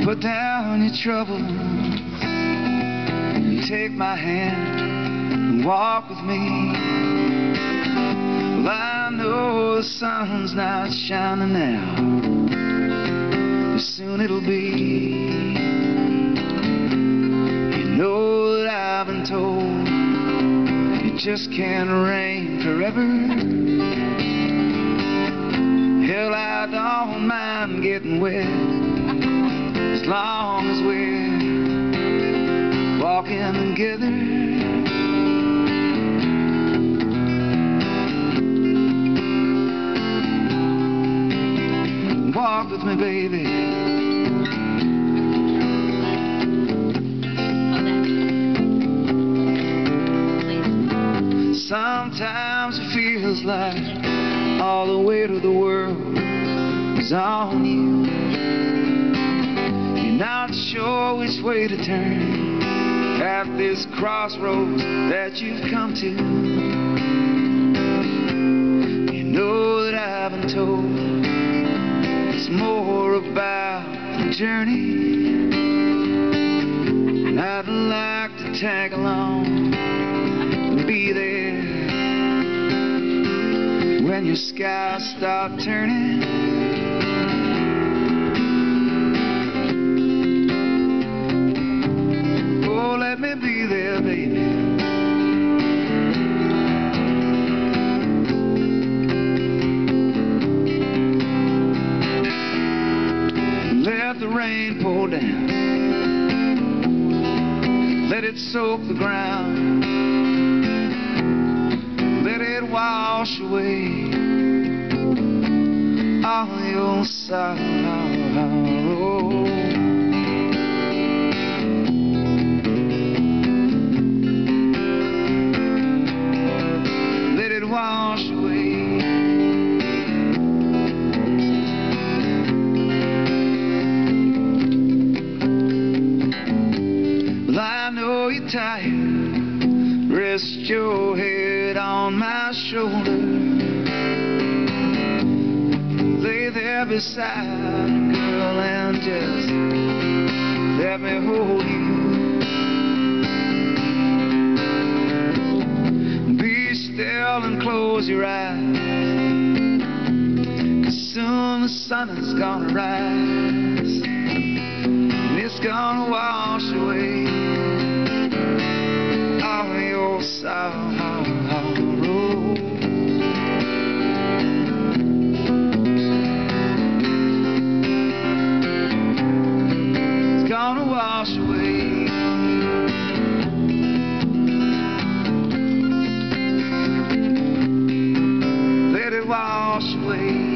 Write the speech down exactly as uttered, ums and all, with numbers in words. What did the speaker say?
Put down your troubles and take my hand and walk with me. Well, I know the sun's not shining now, but soon it'll be. You know that I've been told it just can't rain forever. Hell, I don't mind getting wet as long as we're walking together. Walk with me, baby. Sometimes it feels like all the weight of the world is on you. You're not sure which way to turn at this crossroads that you've come to. You know that I've been told it's more about the journey, and I'd like to tag along and be there when your skies start turning. Oh, let me be there, baby. Let the rain pour down, let it soak the ground, let it wash away all your sorrow. Let it wash away. Well, I know you're tired. Rest your head on my shoulder. Lay there beside me, girl, and just let me hold you. Be still and close your eyes, 'cause soon the sun is gonna rise, and it's gonna wash away all your sorrow. Wash away. Let it wash away.